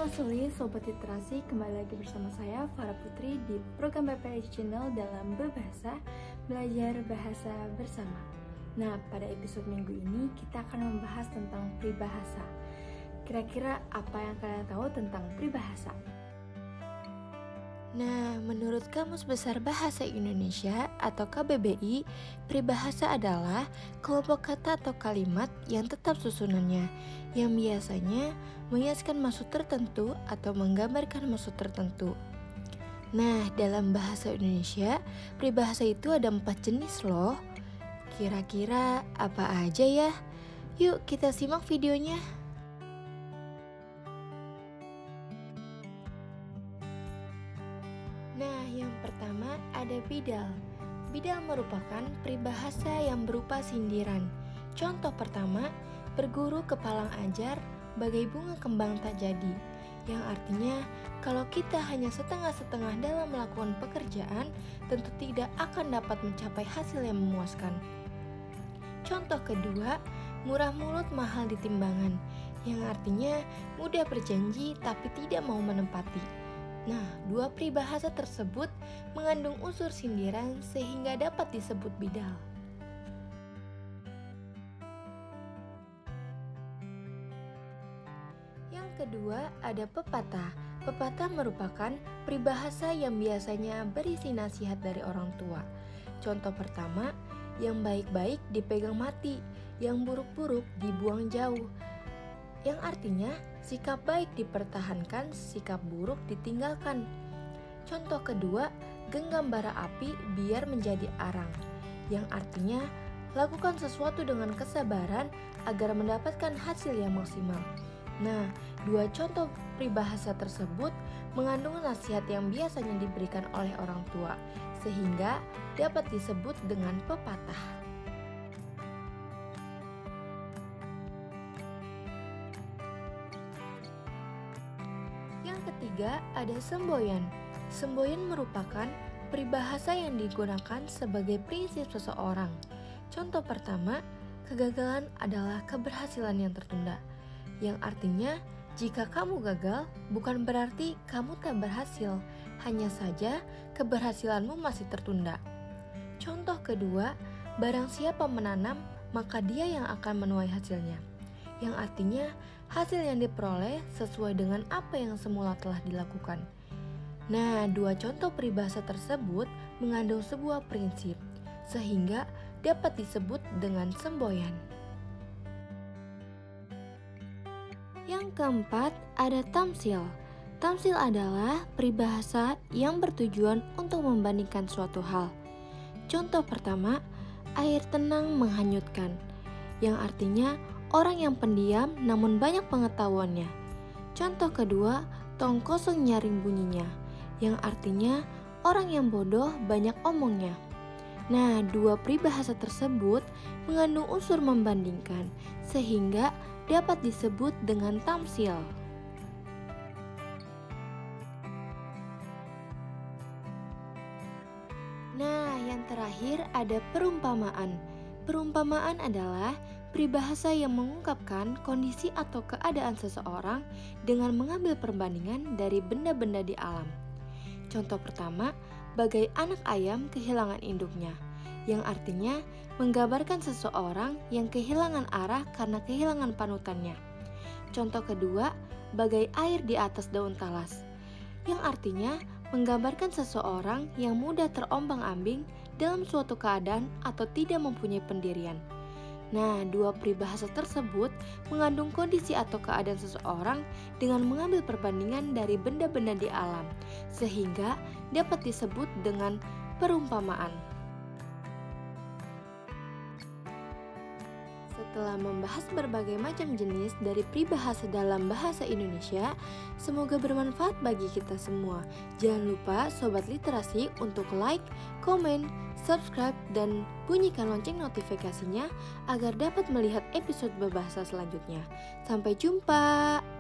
Halo Soli, Sobat Literasi, kembali lagi bersama saya Farah Putri di program BPH Channel dalam Berbahasa, Belajar Bahasa Bersama. Nah, pada episode minggu ini kita akan membahas tentang peribahasa. Kira-kira apa yang kalian tahu tentang peribahasa? Nah, menurut Kamus Besar Bahasa Indonesia atau KBBI, peribahasa adalah kelompok kata atau kalimat yang tetap susunannya, yang biasanya menghiaskan maksud tertentu atau menggambarkan maksud tertentu. Nah, dalam bahasa Indonesia, peribahasa itu ada 4 jenis loh. Kira-kira apa aja ya? Yuk kita simak videonya. Nah, yang pertama ada bidal. Bidal merupakan peribahasa yang berupa sindiran. Contoh pertama, berguru kepalang ajar, bagai bunga kembang tak jadi. Yang artinya, kalau kita hanya setengah-setengah dalam melakukan pekerjaan, tentu tidak akan dapat mencapai hasil yang memuaskan. Contoh kedua, murah mulut mahal di timbangan. Yang artinya, mudah berjanji tapi tidak mau menepati. Nah, dua peribahasa tersebut mengandung unsur sindiran sehingga dapat disebut bidal. Yang kedua ada pepatah. Pepatah merupakan peribahasa yang biasanya berisi nasihat dari orang tua. Contoh pertama, yang baik-baik dipegang mati, yang buruk-buruk dibuang jauh. Yang artinya, sikap baik dipertahankan, sikap buruk ditinggalkan. Contoh kedua, genggam bara api biar menjadi arang. Yang artinya, lakukan sesuatu dengan kesabaran agar mendapatkan hasil yang maksimal. Nah, dua contoh peribahasa tersebut mengandung nasihat yang biasanya diberikan oleh orang tua, sehingga dapat disebut dengan pepatah. Yang ketiga ada semboyan. Semboyan merupakan peribahasa yang digunakan sebagai prinsip seseorang. Contoh pertama, kegagalan adalah keberhasilan yang tertunda. Yang artinya, jika kamu gagal, bukan berarti kamu tak berhasil, hanya saja keberhasilanmu masih tertunda. Contoh kedua, barang siapa menanam, maka dia yang akan menuai hasilnya. Yang artinya, hasil yang diperoleh sesuai dengan apa yang semula telah dilakukan. Nah, dua contoh peribahasa tersebut mengandung sebuah prinsip, sehingga dapat disebut dengan semboyan. Yang keempat, ada tamsil. Tamsil adalah peribahasa yang bertujuan untuk membandingkan suatu hal. Contoh pertama, air tenang menghanyutkan, yang artinya orang yang pendiam namun banyak pengetahuannya. Contoh kedua, tong kosong nyaring bunyinya, yang artinya orang yang bodoh banyak omongnya. Nah, dua peribahasa tersebut mengandung unsur membandingkan, sehingga dapat disebut dengan tamsil. Nah, yang terakhir ada perumpamaan. Perumpamaan adalah peribahasa yang mengungkapkan kondisi atau keadaan seseorang dengan mengambil perbandingan dari benda-benda di alam. Contoh pertama, bagai anak ayam kehilangan induknya, yang artinya menggambarkan seseorang yang kehilangan arah karena kehilangan panutannya. Contoh kedua, bagai air di atas daun talas, yang artinya menggambarkan seseorang yang mudah terombang-ambing dalam suatu keadaan atau tidak mempunyai pendirian. Nah, dua peribahasa tersebut mengandung kondisi atau keadaan seseorang dengan mengambil perbandingan dari benda-benda di alam, sehingga dapat disebut dengan perumpamaan. Setelah membahas berbagai macam jenis dari peribahasa dalam bahasa Indonesia, semoga bermanfaat bagi kita semua. Jangan lupa Sobat Literasi untuk like, komen, subscribe, dan bunyikan lonceng notifikasinya agar dapat melihat episode berbahasa selanjutnya. Sampai jumpa!